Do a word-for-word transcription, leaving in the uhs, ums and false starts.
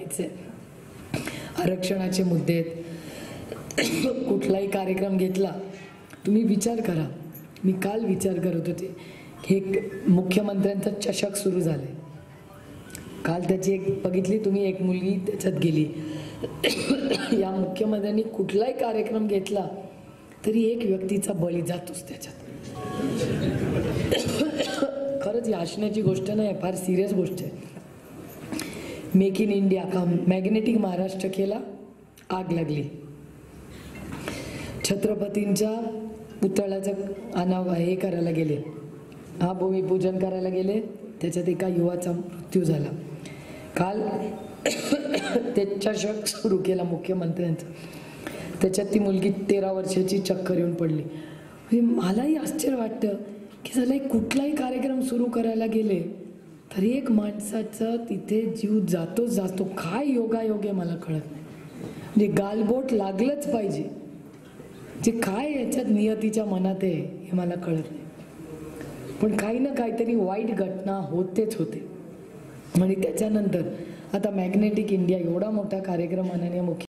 करायचं आहे. आरक्षणाचे मुद्दे आहेत. कुठलाही कार्यक्रम घेतला तुम्ही विचार करा. मी काल विचार करत होते हे मुख्यमंत्र्यांचा चषक सुरू झाले. काल त्याची एक बघितली तुम्ही, एक मुलगी त्याच्यात गेली. या मुख्यमंत्र्यांनी कुठलाही कार्यक्रम घेतला तरी एक व्यक्तीचा बळी जातोच त्याच्यात. खरंच ही हसण्याची गोष्ट नाही, फार सिरियस गोष्ट आहे. मेक इन इंडिया का मॅग्नेटिक महाराष्ट्र केला, आग लागली. छत्रपतींच्या पुतळ्याचं अनाव हे करायला गेले, हा भूमिपूजन करायला गेले, त्याच्यात एका युवाचा मृत्यू झाला. काल ते चषक सुरू केला मुख्यमंत्र्यांचं, त्याच्यात ती मुलगी तेरा वर्षाची चक्कर येऊन पडली. मलाही आश्चर्य वाटतं की झालं कुठलाही कार्यक्रम सुरू करायला गेले तरी एक माणसाचा तिथे जीव जातोच जातो. काय योगायोग आहे मला कळत नाही. म्हणजे गालबोट लागलंच पाहिजे, जे काय याच्यात नियतीच्या मनात आहे हे मला कळत नाही. पण काही ना काहीतरी वाईट घटना होतेच होते. आणि त्याच्यानंतर आता मॅग्नेटिक इंडिया एवढा मोठा कार्यक्रम माननीय मुख्य